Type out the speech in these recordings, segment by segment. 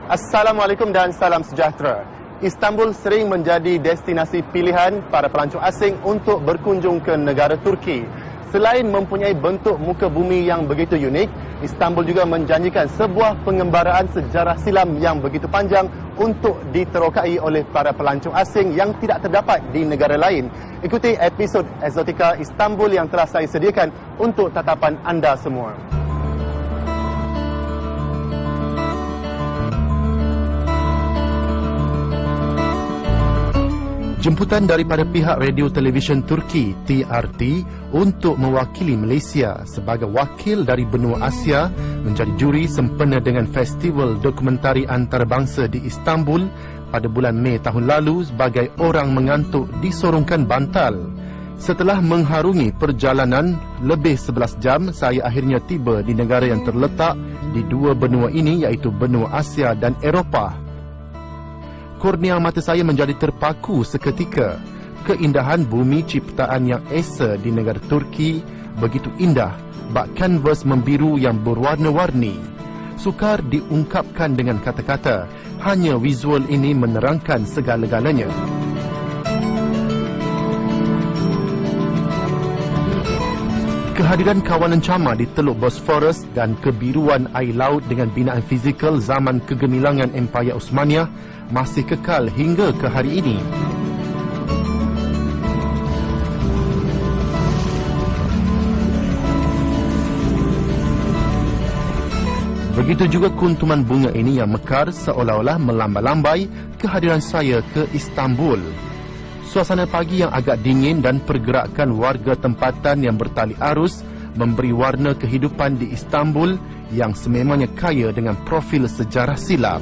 Assalamualaikum dan salam sejahtera. Istanbul sering menjadi destinasi pilihan para pelancong asing untuk berkunjung ke negara Turki. Selain mempunyai bentuk muka bumi yang begitu unik, Istanbul juga menjanjikan sebuah pengembaraan sejarah silam yang begitu panjang untuk diterokai oleh para pelancong asing yang tidak terdapat di negara lain. Ikuti episod Exotica Istanbul yang telah saya sediakan untuk tatapan anda semua. Jemputan daripada pihak radio televisyen Turki TRT untuk mewakili Malaysia sebagai wakil dari benua Asia menjadi juri sempena dengan festival dokumentari antarabangsa di Istanbul pada bulan Mei tahun lalu sebagai orang mengantuk disorongkan bantal. Setelah mengharungi perjalanan lebih 11 jam, saya akhirnya tiba di negara yang terletak di dua benua ini, iaitu benua Asia dan Eropah. Kornea mata saya menjadi terpaku seketika. Keindahan bumi ciptaan yang esa di negara Turki begitu indah, bak kanvas membiru yang berwarna-warni. Sukar diungkapkan dengan kata-kata, hanya visual ini menerangkan segala-galanya. Kehadiran kawanan cama di Teluk Bosphorus dan kebiruan air laut dengan binaan fizikal zaman kegemilangan Empayar Osmaniyah masih kekal hingga ke hari ini. Begitu juga kuntuman bunga ini yang mekar seolah-olah melambai-lambai kehadiran saya ke Istanbul. Suasana pagi yang agak dingin dan pergerakan warga tempatan yang bertali arus memberi warna kehidupan di Istanbul yang sememangnya kaya dengan profil sejarah silam.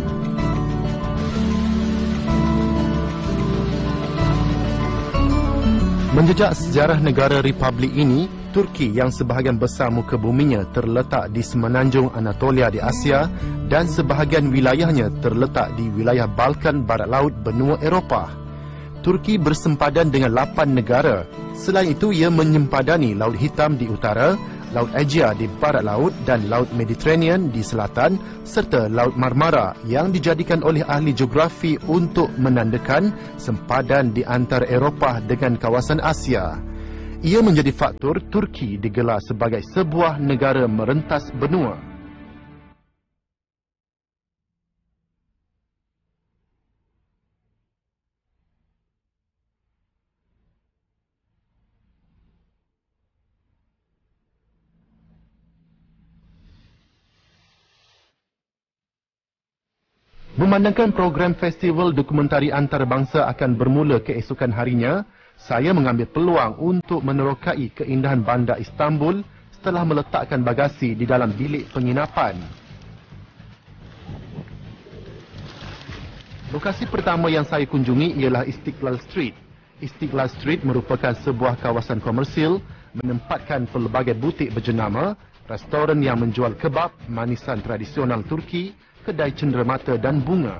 Menjejak sejarah negara Republik ini, Turki yang sebahagian besar muka buminya terletak di semenanjung Anatolia di Asia dan sebahagian wilayahnya terletak di wilayah Balkan Barat Laut benua Eropah. Turki bersempadan dengan 8 negara. Selain itu, ia menyempadani Laut Hitam di utara, Laut Aegea di barat laut dan Laut Mediterranean di selatan serta Laut Marmara yang dijadikan oleh ahli geografi untuk menandakan sempadan di antara Eropah dengan kawasan Asia. Ia menjadi faktor Turki digelar sebagai sebuah negara merentas benua. Memandangkan program festival dokumentari antarabangsa akan bermula keesokan harinya, saya mengambil peluang untuk menerokai keindahan bandar Istanbul setelah meletakkan bagasi di dalam bilik penginapan. Lokasi pertama yang saya kunjungi ialah Istiqlal Street. Istiqlal Street merupakan sebuah kawasan komersil menempatkan pelbagai butik berjenama, restoran yang menjual kebab, manisan tradisional Turki, kedai cenderamata dan bunga.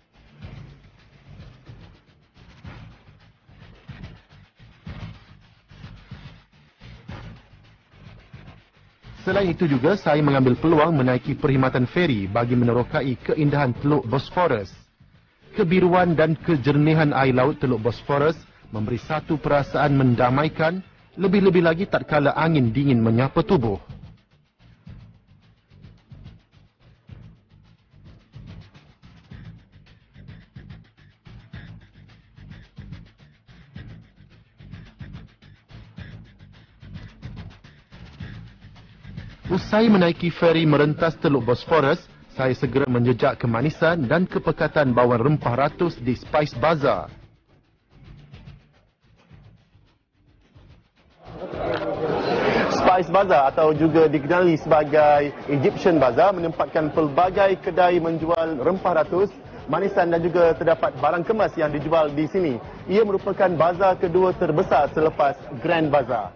Selain itu juga, saya mengambil peluang menaiki perkhidmatan feri bagi menerokai keindahan Teluk Bosphorus. Kebiruan dan kejernihan air laut Teluk Bosphorus memberi satu perasaan mendamaikan, lebih-lebih lagi tatkala angin dingin menyapa tubuh. Usai menaiki feri merentas Teluk Bosphorus, saya segera menjejak kemanisan dan kepekatan bawang rempah ratus di Spice Bazaar. Spice Bazaar atau juga dikenali sebagai Egyptian Bazaar menempatkan pelbagai kedai menjual rempah ratus, manisan dan juga terdapat barang kemas yang dijual di sini. Ia merupakan bazar kedua terbesar selepas Grand Bazaar.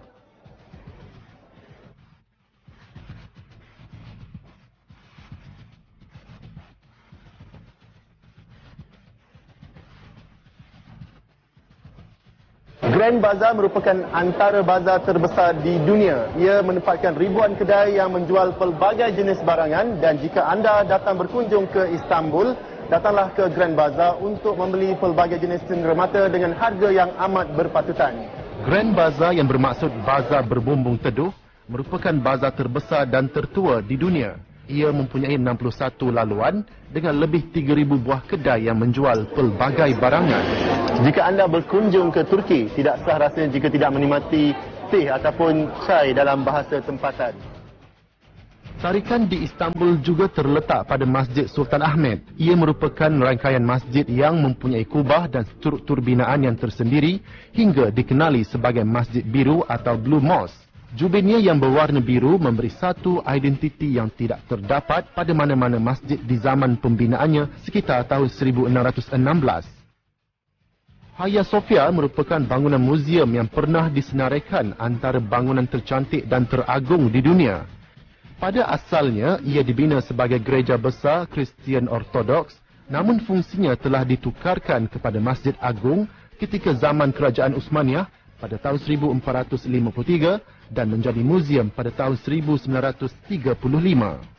Grand Bazaar merupakan antara bazar terbesar di dunia. Ia menempatkan ribuan kedai yang menjual pelbagai jenis barangan, dan jika anda datang berkunjung ke Istanbul, datanglah ke Grand Bazaar untuk membeli pelbagai jenis cenderamata dengan harga yang amat berpatutan. Grand Bazaar yang bermaksud bazar berbumbung teduh merupakan bazar terbesar dan tertua di dunia. Ia mempunyai 61 laluan dengan lebih 3,000 buah kedai yang menjual pelbagai barangan. Jika anda berkunjung ke Turki, tidak sah rasanya jika tidak menikmati teh ataupun chai dalam bahasa tempatan. Tarikan di Istanbul juga terletak pada Masjid Sultan Ahmed. Ia merupakan rangkaian masjid yang mempunyai kubah dan struktur binaan yang tersendiri hingga dikenali sebagai Masjid Biru atau Blue Mosque. Jubinnya yang berwarna biru memberi satu identiti yang tidak terdapat pada mana-mana masjid di zaman pembinaannya sekitar tahun 1616. Hagia Sophia merupakan bangunan muzium yang pernah disenaraikan antara bangunan tercantik dan teragung di dunia. Pada asalnya, ia dibina sebagai gereja besar Kristian Ortodoks, namun fungsinya telah ditukarkan kepada Masjid Agung ketika zaman Kerajaan Uthmaniyah pada tahun 1453 dan menjadi muzium pada tahun 1935.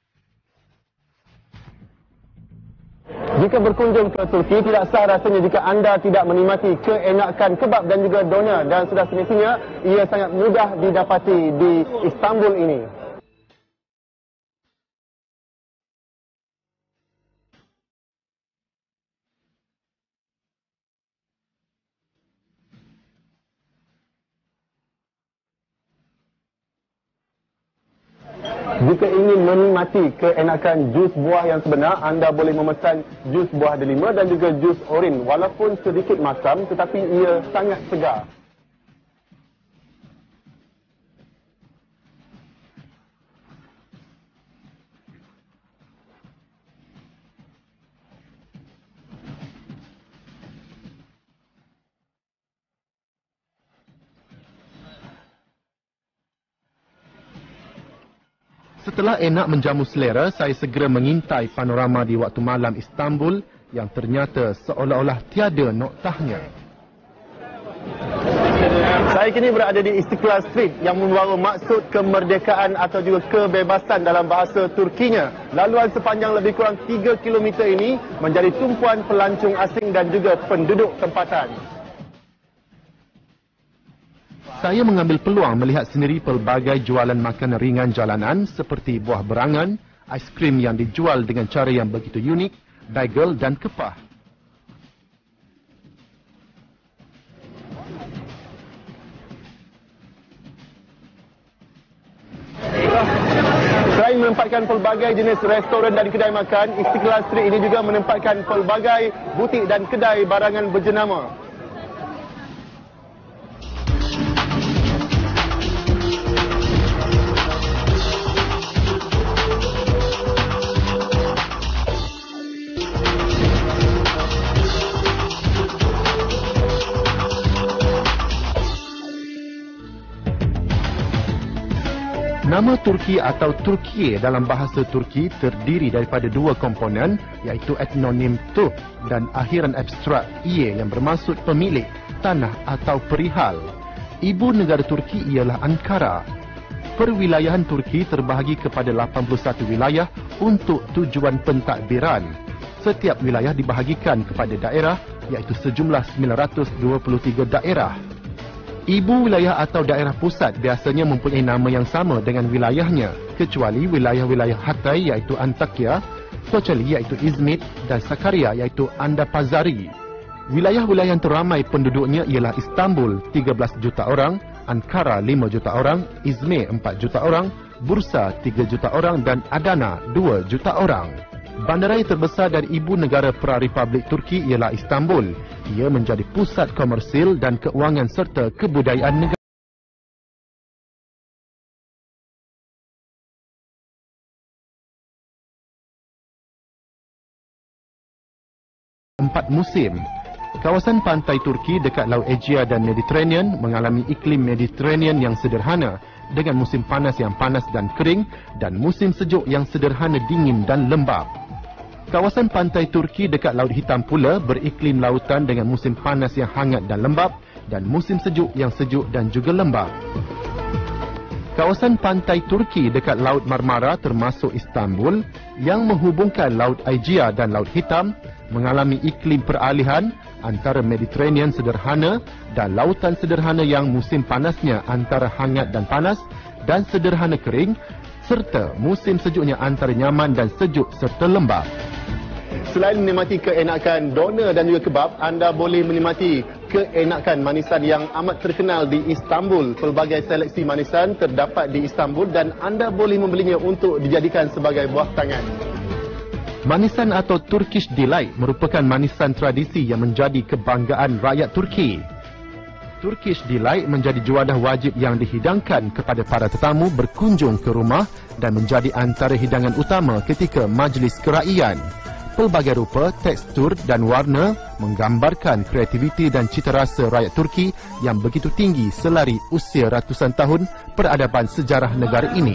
Jika berkunjung ke Turki, tidak sah rasanya jika anda tidak menikmati keenakan kebab dan juga doner, dan sudah semestinya ia sangat mudah didapati di Istanbul ini. Jika ingin menikmati keenakan jus buah yang sebenar, anda boleh memesan jus buah delima dan juga jus oren. Walaupun sedikit masam, tetapi ia sangat segar. Setelah enak menjamu selera, saya segera mengintai panorama di waktu malam Istanbul yang ternyata seolah-olah tiada noktahnya. Saya kini berada di Istiqlal Street yang membawa maksud kemerdekaan atau juga kebebasan dalam bahasa Turkinya. Laluan sepanjang lebih kurang 3 km ini menjadi tumpuan pelancong asing dan juga penduduk tempatan. Saya mengambil peluang melihat sendiri pelbagai jualan makanan ringan jalanan seperti buah berangan, aiskrim yang dijual dengan cara yang begitu unik, bagel dan kepah. Selain menempatkan pelbagai jenis restoran dan kedai makan, Istiqlal Street ini juga menempatkan pelbagai butik dan kedai barangan berjenama. Nama Turki atau Turkiye dalam bahasa Turki terdiri daripada dua komponen, iaitu etnonim Turk dan akhiran abstrak iye yang bermaksud pemilik, tanah atau perihal. Ibu negara Turki ialah Ankara. Perwilayahan Turki terbahagi kepada 81 wilayah untuk tujuan pentadbiran. Setiap wilayah dibahagikan kepada daerah, iaitu sejumlah 923 daerah. Ibu wilayah atau daerah pusat biasanya mempunyai nama yang sama dengan wilayahnya, kecuali wilayah-wilayah Hatay iaitu Antakya, Kocaeli iaitu Izmit dan Sakarya iaitu Adapazarı. Wilayah-wilayah yang teramai penduduknya ialah Istanbul 13 juta orang, Ankara 5 juta orang, Izmir 4 juta orang, Bursa 3 juta orang dan Adana 2 juta orang. Bandaraya terbesar dari ibu negara pra-Republik Turki ialah Istanbul. Ia menjadi pusat komersil dan keuangan serta kebudayaan negara. 4 musim. Kawasan pantai Turki dekat Laut Aegea dan Mediterranean mengalami iklim Mediterranean yang sederhana dengan musim panas yang panas dan kering dan musim sejuk yang sederhana dingin dan lembap. Kawasan pantai Turki dekat Laut Hitam pula beriklim lautan dengan musim panas yang hangat dan lembap dan musim sejuk yang sejuk dan juga lembap. Kawasan pantai Turki dekat Laut Marmara termasuk Istanbul yang menghubungkan Laut Aegean dan Laut Hitam mengalami iklim peralihan antara Mediterranean sederhana dan lautan sederhana yang musim panasnya antara hangat dan panas dan sederhana kering, serta musim sejuknya antara nyaman dan sejuk serta lembap. Selain menikmati keenakan doner dan juga kebab, anda boleh menikmati keenakan manisan yang amat terkenal di Istanbul. Pelbagai seleksi manisan terdapat di Istanbul dan anda boleh membelinya untuk dijadikan sebagai buah tangan. Manisan atau Turkish Delight merupakan manisan tradisi yang menjadi kebanggaan rakyat Turki. Turkish Delight menjadi juadah wajib yang dihidangkan kepada para tetamu berkunjung ke rumah dan menjadi antara hidangan utama ketika majlis keraian. Pelbagai rupa, tekstur dan warna menggambarkan kreativiti dan cita rasa rakyat Turki yang begitu tinggi selari usia ratusan tahun peradaban sejarah negara ini.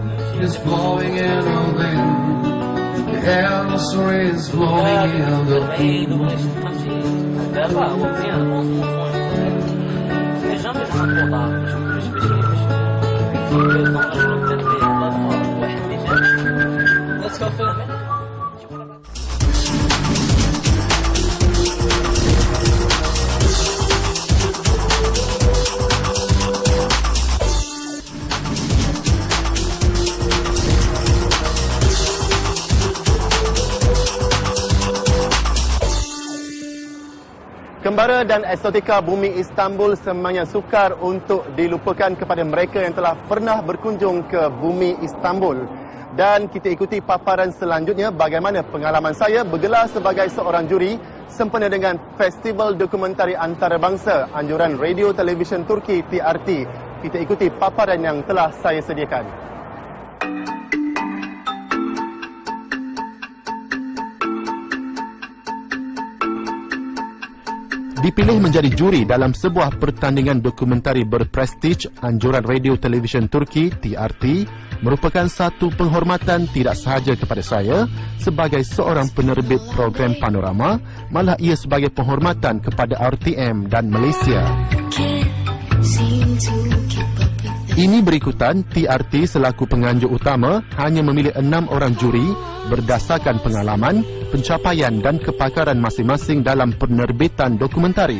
Kembara dan eksotika bumi Istanbul semanya sukar untuk dilupakan kepada mereka yang telah pernah berkunjung ke bumi Istanbul. Dan kita ikuti paparan selanjutnya bagaimana pengalaman saya bergelar sebagai seorang juri sempena dengan Festival Dokumentari Antarabangsa Anjuran Radio Televisyen Turki TRT. Kita ikuti paparan yang telah saya sediakan. Dipilih menjadi juri dalam sebuah pertandingan dokumentari berprestij Anjuran Radio Televisyen Turki TRT merupakan satu penghormatan tidak sahaja kepada saya sebagai seorang penerbit program panorama, malah ia sebagai penghormatan kepada RTM dan Malaysia. Ini berikutan, TRT selaku penganjur utama hanya memilih 6 orang juri berdasarkan pengalaman, pencapaian dan kepakaran masing-masing dalam penerbitan dokumentari.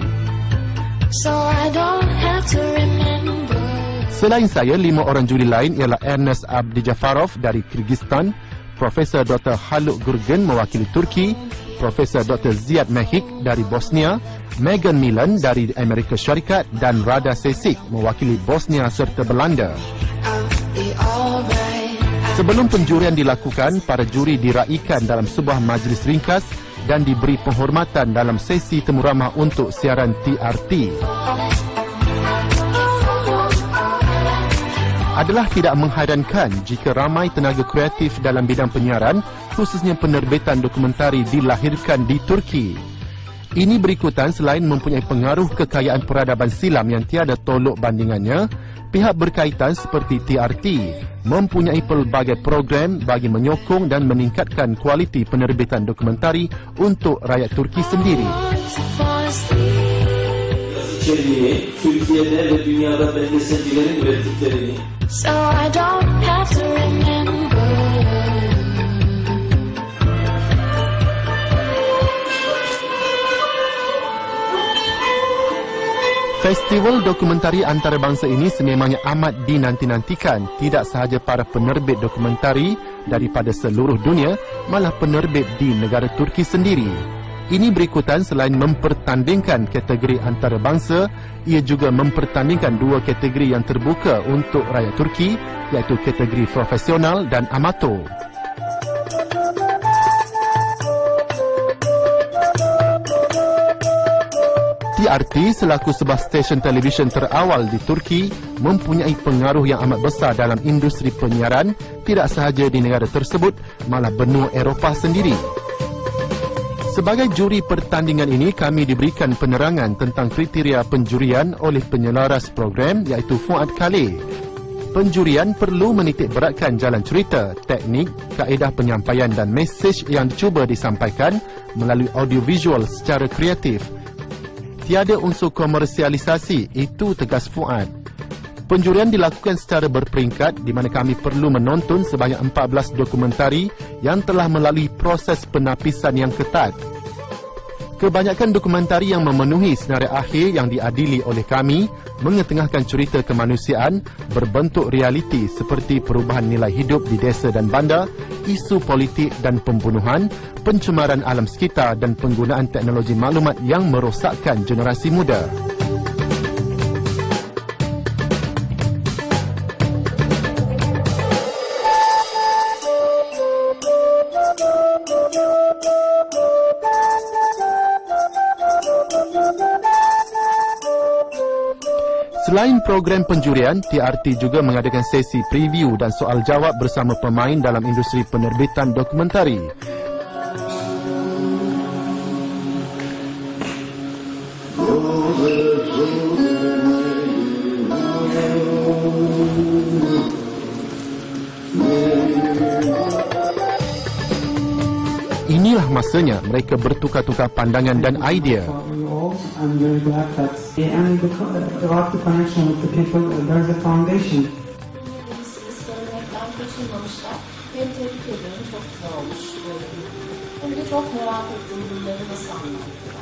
Selain saya, 5 orang juri lain ialah Ernest Abdijafarov dari Kyrgyzstan, Profesor Dr. Haluk Gurgen mewakili Turki, Profesor Dr. Ziad Mehik dari Bosnia, Megan Milan dari Amerika Syarikat dan Rada Sesic mewakili Bosnia serta Belanda. Sebelum penjurian dilakukan, para juri diraikan dalam sebuah majlis ringkas dan diberi penghormatan dalam sesi temu ramah untuk siaran TRT. Adalah tidak menghairankan jika ramai tenaga kreatif dalam bidang penyiaran, khususnya penerbitan dokumentari, dilahirkan di Turki. Ini berikutan, selain mempunyai pengaruh kekayaan peradaban silam yang tiada tolok bandingannya, pihak berkaitan seperti TRT mempunyai pelbagai program bagi menyokong dan meningkatkan kualiti penerbitan dokumentari untuk rakyat Turki sendiri. Türkiye'de ve dünyada belgeselcilerin ürettiklerini. So I don't have to remember. Festival dokumentari antarabangsa ini sememangnya amat dinanti-nantikan, tidak sahaja para penerbit dokumentari daripada seluruh dunia, malah penerbit di negara Turki sendiri. Ini berikutan, selain mempertandingkan kategori antarabangsa, ia juga mempertandingkan 2 kategori yang terbuka untuk rakyat Turki, iaitu kategori profesional dan amatur. TRT selaku sebuah stesen televisyen terawal di Turki mempunyai pengaruh yang amat besar dalam industri penyiaran, tidak sahaja di negara tersebut, malah benua Eropah sendiri. Sebagai juri pertandingan ini, kami diberikan penerangan tentang kriteria penjurian oleh penyelaras program, iaitu Fuad Khalil. Penjurian perlu menitik beratkan jalan cerita, teknik, kaedah penyampaian dan mesej yang cuba disampaikan melalui audiovisual secara kreatif. Tiada unsur komersialisasi, itu tegas Fuad. Penjurian dilakukan secara berperingkat di mana kami perlu menonton sebanyak 14 dokumentari yang telah melalui proses penapisan yang ketat. Kebanyakan dokumentari yang memenuhi senarai akhir yang diadili oleh kami mengetengahkan cerita kemanusiaan berbentuk realiti seperti perubahan nilai hidup di desa dan bandar, isu politik dan pembunuhan, pencemaran alam sekitar dan penggunaan teknologi maklumat yang merosakkan generasi muda. Selain program penjurian, TRT juga mengadakan sesi preview dan soal jawab bersama pemain dalam industri penerbitan dokumentari. Inilah masanya mereka bertukar-tukar pandangan dan idea. I'm very glad that and about the connection with the people, there's a foundation. Beni tebrik ederim. Çok güzel olmuş. Hem de çok merak ettiğim bunları nasıl anlattılar.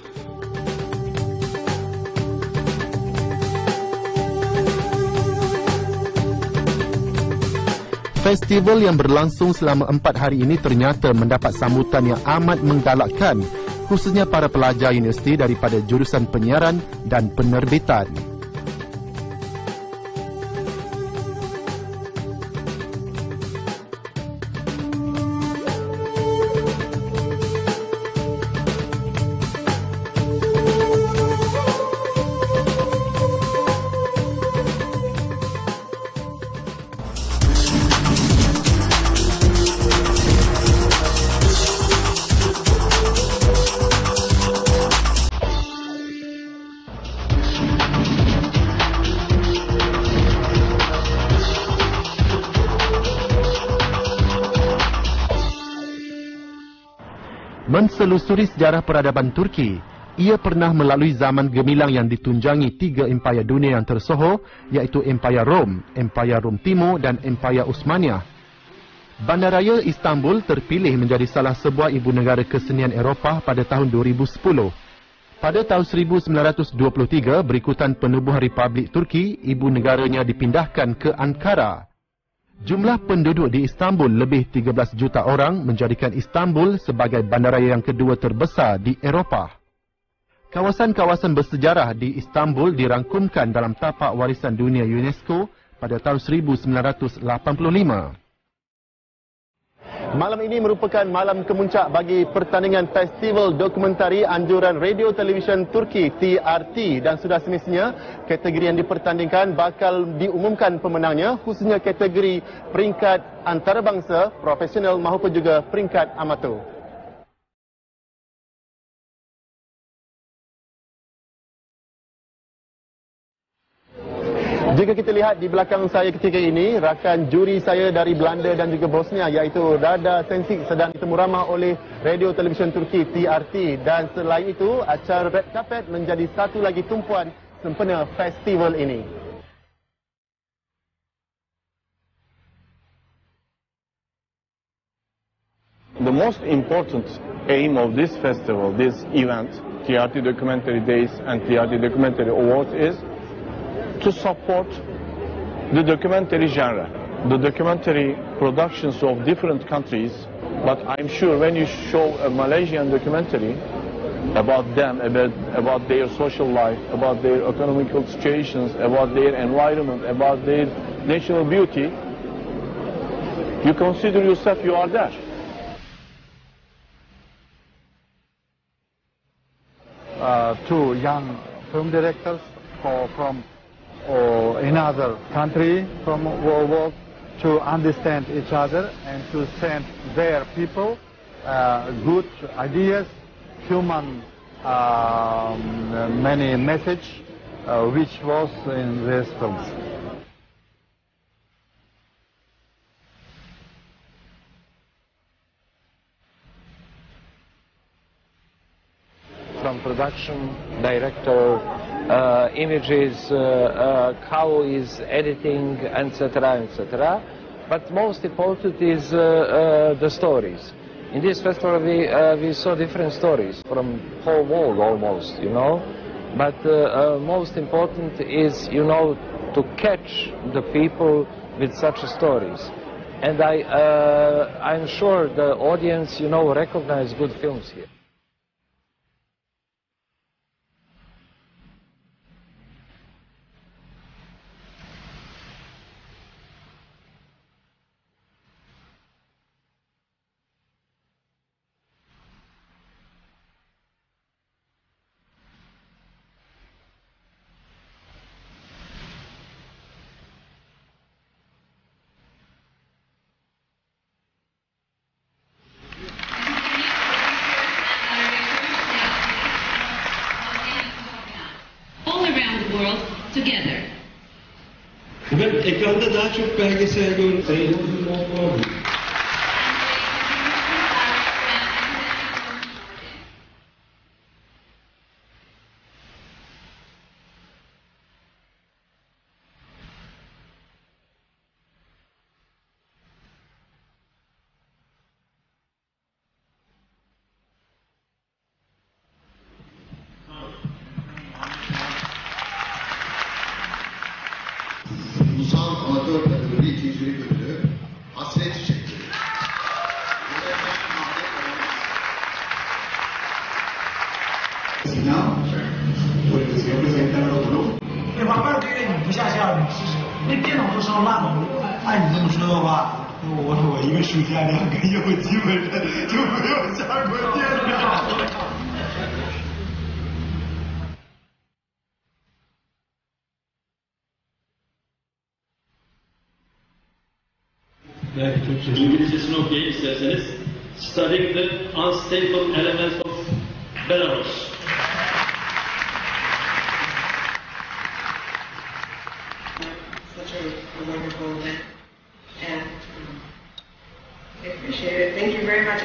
Festival yang berlangsung selama 4 hari ini ternyata mendapat sambutan yang amat menggalakkan, khususnya para pelajar universiti daripada jurusan penyiaran dan penerbitan. Menselusuri sejarah peradaban Turki, ia pernah melalui zaman gemilang yang ditunjangi 3 empayar dunia yang tersohor, iaitu Empayar Rom, Empayar Rom Timur dan Empayar Uthmaniyah. Bandaraya Istanbul terpilih menjadi salah sebuah ibu negara kesenian Eropah pada tahun 2010. Pada tahun 1923, berikutan penubuhan Republik Turki, ibu negaranya dipindahkan ke Ankara. Jumlah penduduk di Istanbul lebih 13 juta orang menjadikan Istanbul sebagai bandaraya yang kedua terbesar di Eropah. Kawasan-kawasan bersejarah di Istanbul dirangkumkan dalam Tapak Warisan Dunia UNESCO pada tahun 1985. Malam ini merupakan malam kemuncak bagi pertandingan Festival Dokumentari Anjuran Radio Televisyen Turki TRT, dan sudah semestinya kategori yang dipertandingkan bakal diumumkan pemenangnya, khususnya kategori peringkat antarabangsa, profesional maupun juga peringkat amatur. Jika kita lihat di belakang saya ketika ini, rakan juri saya dari Belanda dan juga Bosnia, iaitu Rada Sensic, sedang ditemu ramah oleh Radio Televisyen Turki TRT. Dan selain itu, acara Red Carpet menjadi satu lagi tumpuan sempena festival ini. The most important aim of this festival, this event, TRT Documentary Days and TRT Documentary Awards, is to support the documentary genre, the documentary productions of different countries. But I'm sure when you show a Malaysian documentary about them, about their social life, about their economical situations, about their environment, about their natural beauty, you consider yourself you are there. Two young film directors from another country from world to understand each other and to send their people good ideas, human many message which was in these films. from production, director, images, how is editing, etc., etc. But most important is the stories. In this festival we saw different stories from whole world almost, you know. But most important is, you know, to catch the people with such stories. And I'm sure the audience, you know, recognize good films here. Together. Ben ekranda daha çok belgesel gördüm. Ulusal Amatör Kategori ikincilik ödülü Hasret Çiçekleri. 这旁边对着你不下线，你试试。那电脑都烧烂了，按你这么说的话，我一个暑假2个月，我基本上就没有下过电脑。 İngilizcesini okuyayım isterseniz. Studying the unstable elements of Belarus. Such a wonderful event, and I appreciate it. Thank you very much.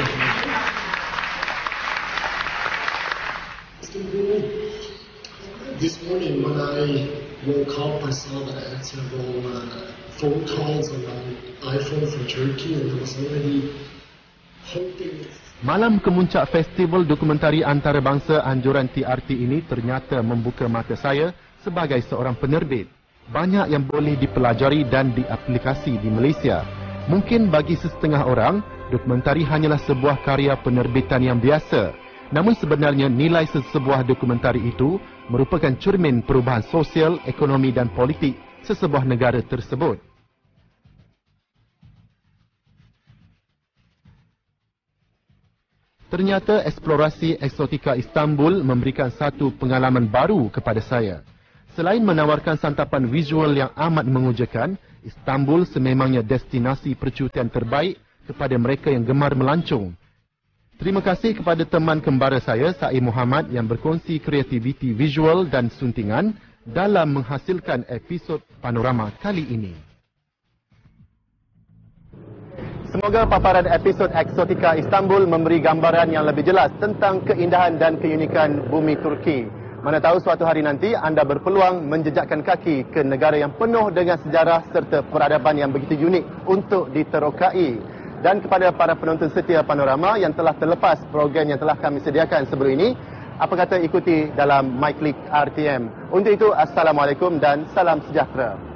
This morning when I woke up, I saw that I had several phone calls on my iPhone from Turkey, and I was already hoping. Malam kemuncak Festival Dokumentari Antarabangsa Anjuran TRT ini ternyata membuka mata saya sebagai seorang penerbit. Banyak yang boleh dipelajari dan diaplikasi di Malaysia. Mungkin bagi sesetengah orang, dokumentari hanyalah sebuah karya penerbitan yang biasa. Namun sebenarnya nilai sesebuah dokumentari itu merupakan cermin perubahan sosial, ekonomi dan politik sesebuah negara tersebut. Ternyata eksplorasi eksotika Istanbul memberikan satu pengalaman baru kepada saya. Selain menawarkan santapan visual yang amat mengujakan, Istanbul sememangnya destinasi percutian terbaik kepada mereka yang gemar melancong. Terima kasih kepada teman kembara saya, Sa'i Muhammad, yang berkongsi kreativiti visual dan suntingan dalam menghasilkan episod panorama kali ini. Semoga paparan episod Eksotika Istanbul memberi gambaran yang lebih jelas tentang keindahan dan keunikan bumi Turki. Mana tahu suatu hari nanti anda berpeluang menjejakkan kaki ke negara yang penuh dengan sejarah serta peradaban yang begitu unik untuk diterokai. Dan kepada para penonton setia Panorama yang telah terlepas program yang telah kami sediakan sebelum ini, apa kata ikuti dalam MyClick RTM. Untuk itu, Assalamualaikum dan salam sejahtera.